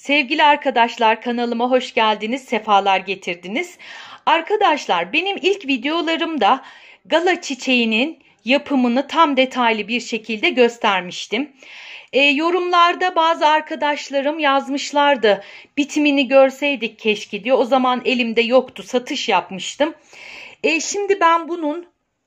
Sevgili arkadaşlar, kanalıma hoş geldiniz, sefalar getirdiniz. Arkadaşlar, benim ilk videolarımda gala çiçeğinin yapımını tam detaylı bir şekilde göstermiştim. Yorumlarda bazı arkadaşlarım yazmışlardı, bitimini görseydik keşke diyor. O zaman elimde yoktu, satış yapmıştım. Şimdi ben bunun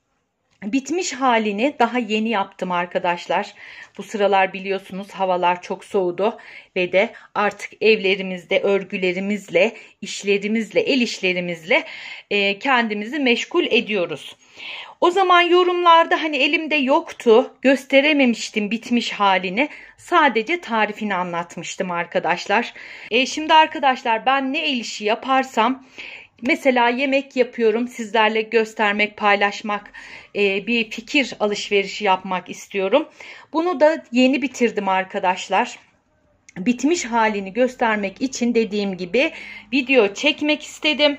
bitmiş halini daha yeni yaptım arkadaşlar. Bu sıralar biliyorsunuz havalar çok soğudu ve de artık evlerimizde örgülerimizle, işlerimizle, el işlerimizle kendimizi meşgul ediyoruz. O zaman yorumlarda hani elimde yoktu, gösterememiştim bitmiş halini. Sadece tarifini anlatmıştım arkadaşlar. Şimdi arkadaşlar, ben ne el işi yaparsam, mesela yemek yapıyorum, sizlerle göstermek, paylaşmak, bir fikir alışverişi yapmak istiyorum. Bunu da yeni bitirdim arkadaşlar. Bitmiş halini göstermek için dediğim gibi video çekmek istedim.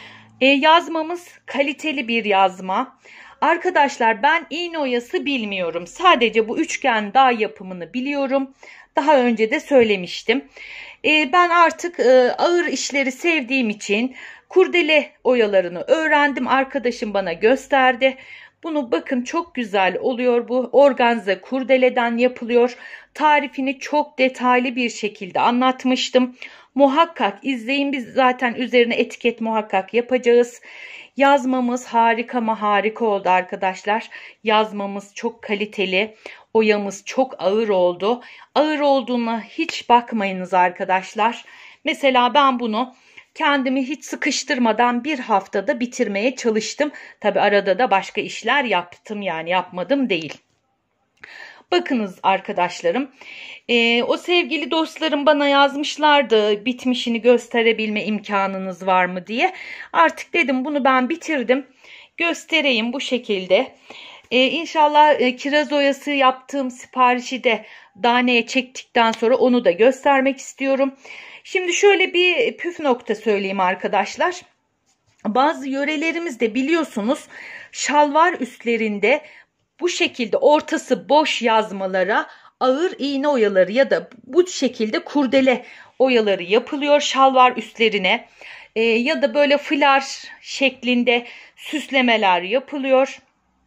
Yazmamız kaliteli bir yazma. Arkadaşlar, ben iğne oyası bilmiyorum. Sadece bu üçgen dağ yapımını biliyorum. Daha önce de söylemiştim. Ben artık ağır işleri sevdiğim için kurdele oyalarını öğrendim. Arkadaşım bana gösterdi. Bunu bakın, çok güzel oluyor bu. Organza kurdeleden yapılıyor. Tarifini çok detaylı bir şekilde anlatmıştım. Muhakkak izleyin, biz zaten üzerine etiket muhakkak yapacağız. Yazmamız harika mı harika oldu arkadaşlar. Yazmamız çok kaliteli. Oyamız çok ağır oldu. Ağır olduğuna hiç bakmayınız arkadaşlar. Mesela ben bunu kendimi hiç sıkıştırmadan bir haftada bitirmeye çalıştım. Tabi arada da başka işler yaptım, yani yapmadım değil. Bakınız arkadaşlarım, o sevgili dostlarım bana yazmışlardı, bitmişini gösterebilme imkanınız var mı diye. Artık dedim bunu ben bitirdim, göstereyim bu şekilde. İnşallah kiraz oyası yaptığım siparişi de daneye çektikten sonra onu da göstermek istiyorum. Şimdi şöyle bir püf nokta söyleyeyim arkadaşlar. Bazı yörelerimizde biliyorsunuz şalvar üstlerinde bu şekilde ortası boş yazmalara ağır iğne oyaları ya da bu şekilde kurdele oyaları yapılıyor şalvar üstlerine. Ya da böyle flar şeklinde süslemeler yapılıyor.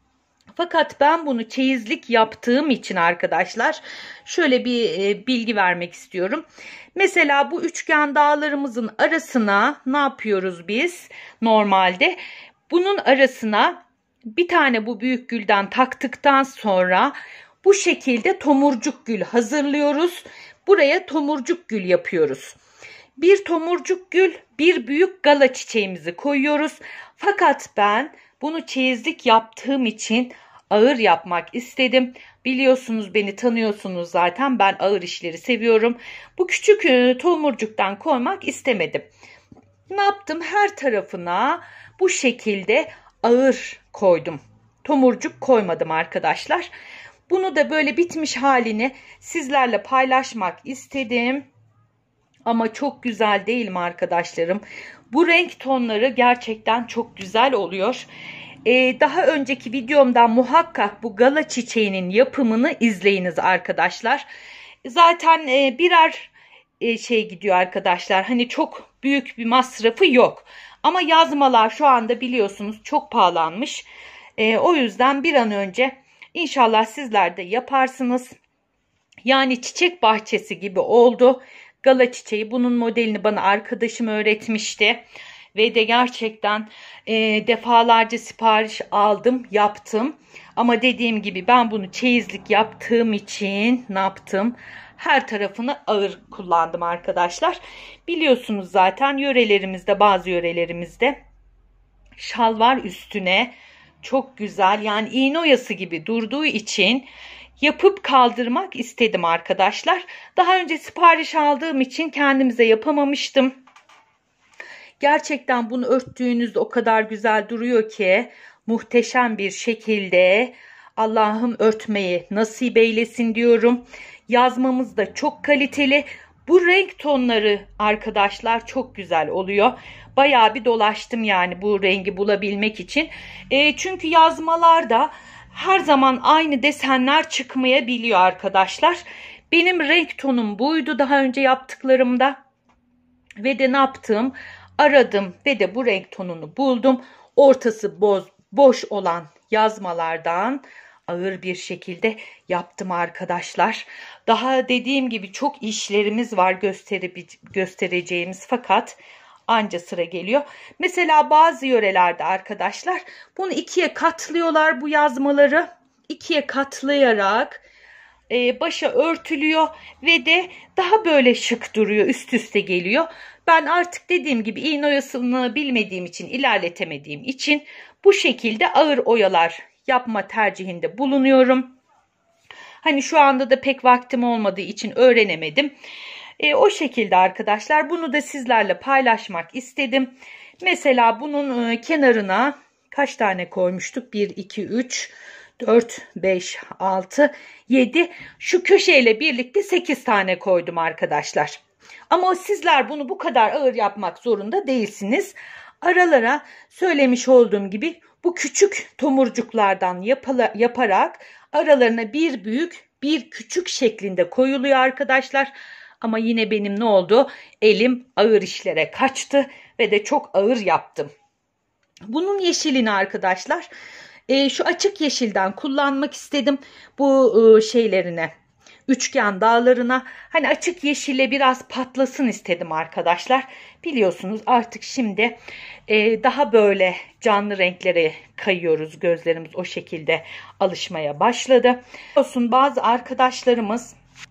Fakat ben bunu çeyizlik yaptığım için arkadaşlar şöyle bir bilgi vermek istiyorum. Mesela bu üçgen dağlarımızın arasına ne yapıyoruz biz normalde? Bunun arasına bir tane bu büyük gülden taktıktan sonra bu şekilde tomurcuk gül hazırlıyoruz. Buraya tomurcuk gül yapıyoruz. Bir tomurcuk gül, bir büyük gala çiçeğimizi koyuyoruz. Fakat ben bunu çeyizlik yaptığım için ağır yapmak istedim. Biliyorsunuz, beni tanıyorsunuz zaten, ben ağır işleri seviyorum. Bu küçük tomurcuktan koymak istemedim. Ne yaptım? Her tarafına bu şekilde ağır koydum. Tomurcuk koymadım arkadaşlar. Bunu da böyle bitmiş halini sizlerle paylaşmak istedim. Ama çok güzel değil mi arkadaşlarım? Bu renk tonları gerçekten çok güzel oluyor. Daha önceki videomdan muhakkak bu gala çiçeğinin yapımını izleyiniz arkadaşlar. Zaten birer şey gidiyor arkadaşlar. Hani çok büyük bir masrafı yok. Ama yazmalar şu anda biliyorsunuz çok pahalanmış. O yüzden bir an önce inşallah sizler de yaparsınız. Yani çiçek bahçesi gibi oldu. Gala çiçeği, bunun modelini bana arkadaşım öğretmişti. Ve de gerçekten defalarca sipariş aldım, yaptım. Ama dediğim gibi ben bunu çeyizlik yaptığım için ne yaptım? Her tarafını ağır kullandım arkadaşlar. Biliyorsunuz zaten yörelerimizde, bazı yörelerimizde şalvar üstüne çok güzel, yani iğne oyası gibi durduğu için yapıp kaldırmak istedim arkadaşlar. Daha önce sipariş aldığım için kendimize yapamamıştım. Gerçekten bunu örttüğünüzde o kadar güzel duruyor ki, muhteşem bir şekilde. Allah'ım örtmeyi nasip eylesin diyorum. Yazmamız da çok kaliteli. Bu renk tonları arkadaşlar çok güzel oluyor. Bayağı bir dolaştım yani bu rengi bulabilmek için. Çünkü yazmalarda her zaman aynı desenler çıkmayabiliyor arkadaşlar. Benim renk tonum buydu daha önce yaptıklarımda. Ve de ne yaptım? Aradım ve de bu renk tonunu buldum. Ortası boş olan yazmalardan ağır bir şekilde yaptım arkadaşlar. Daha dediğim gibi çok işlerimiz var göstereceğimiz, fakat anca sıra geliyor. Mesela bazı yörelerde arkadaşlar bunu ikiye katlıyorlar, bu yazmaları ikiye katlayarak başa örtülüyor ve de daha böyle şık duruyor, üst üste geliyor. Ben artık dediğim gibi iğne oyasını bilmediğim için, ilerletemediğim için bu şekilde ağır oyalar yapma tercihinde bulunuyorum. Hani şu anda da pek vaktim olmadığı için öğrenemedim. O şekilde arkadaşlar, bunu da sizlerle paylaşmak istedim. Mesela bunun kenarına kaç tane koymuştuk? 1, 2, 3, 4, 5, 6, 7. Şu köşeyle birlikte 8 tane koydum arkadaşlar. Ama sizler bunu bu kadar ağır yapmak zorunda değilsiniz. Aralara söylemiş olduğum gibi bu küçük tomurcuklardan yaparak aralarına bir büyük bir küçük şeklinde koyuluyor arkadaşlar. Ama yine benim ne oldu? Elim ağır işlere kaçtı ve de çok ağır yaptım. Bunun yeşilini arkadaşlar şu açık yeşilden kullanmak istedim. Bu şeylerine, üçgen dağlarına hani açık yeşille biraz patlasın istedim arkadaşlar. Biliyorsunuz artık şimdi daha böyle canlı renklere kayıyoruz. Gözlerimiz o şekilde alışmaya başladı. Biliyorsun, bazı arkadaşlarımız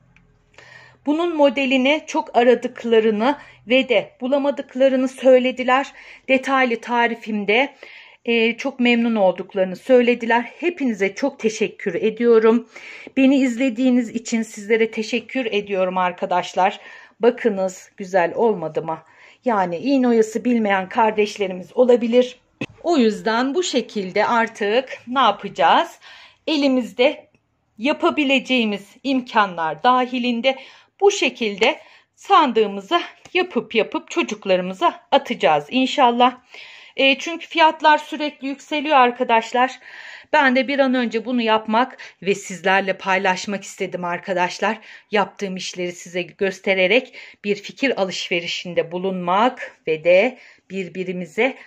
bunun modelini çok aradıklarını ve de bulamadıklarını söylediler. Detaylı tarifimde çok memnun olduklarını söylediler. Hepinize çok teşekkür ediyorum. Beni izlediğiniz için sizlere teşekkür ediyorum arkadaşlar. Bakınız, güzel olmadı mı? Yani iğne oyası bilmeyen kardeşlerimiz olabilir. O yüzden bu şekilde artık ne yapacağız? Elimizde yapabileceğimiz imkanlar dahilinde bu şekilde sandığımıza yapıp çocuklarımıza atacağız inşallah. Çünkü fiyatlar sürekli yükseliyor arkadaşlar. Ben de bir an önce bunu yapmak ve sizlerle paylaşmak istedim arkadaşlar. Yaptığım işleri size göstererek bir fikir alışverişinde bulunmak ve de birbirimize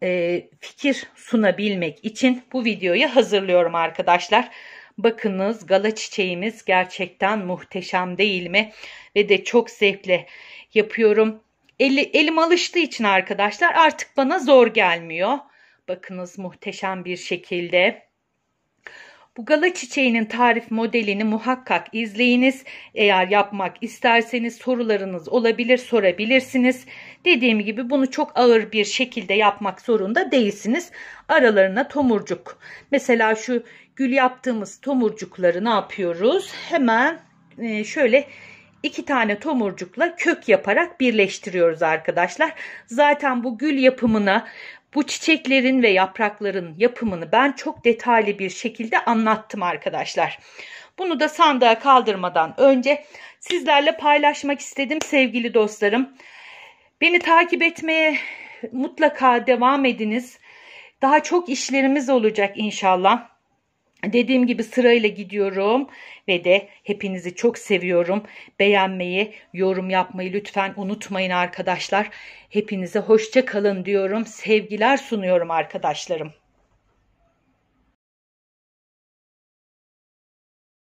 fikir sunabilmek için bu videoyu hazırlıyorum arkadaşlar. Bakınız, gala çiçeğimiz gerçekten muhteşem değil mi? Ve de çok zevkle yapıyorum. Elim alıştığı için arkadaşlar artık bana zor gelmiyor. Bakınız, muhteşem bir şekilde. Bu gala çiçeğinin tarif modelini muhakkak izleyiniz. Eğer yapmak isterseniz sorularınız olabilir, sorabilirsiniz. Dediğim gibi bunu çok ağır bir şekilde yapmak zorunda değilsiniz. Aralarına tomurcuk. Mesela şu gül yaptığımız tomurcukları ne yapıyoruz? Hemen şöyle 2 tane tomurcukla kök yaparak birleştiriyoruz arkadaşlar. Zaten bu gül yapımına, bu çiçeklerin ve yaprakların yapımını ben çok detaylı bir şekilde anlattım arkadaşlar. Bunu da sandığa kaldırmadan önce sizlerle paylaşmak istedim sevgili dostlarım. Beni takip etmeye mutlaka devam ediniz. Daha çok işlerimiz olacak inşallah. Dediğim gibi sırayla gidiyorum ve de hepinizi çok seviyorum. Beğenmeyi, yorum yapmayı lütfen unutmayın arkadaşlar. Hepinize hoşça kalın diyorum. Sevgiler sunuyorum arkadaşlarım.